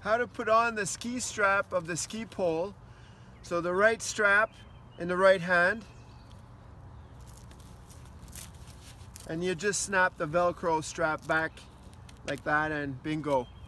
how to put on the ski strap of the ski pole. So the right strap in the right hand, and you just snap the Velcro strap back like that and bingo.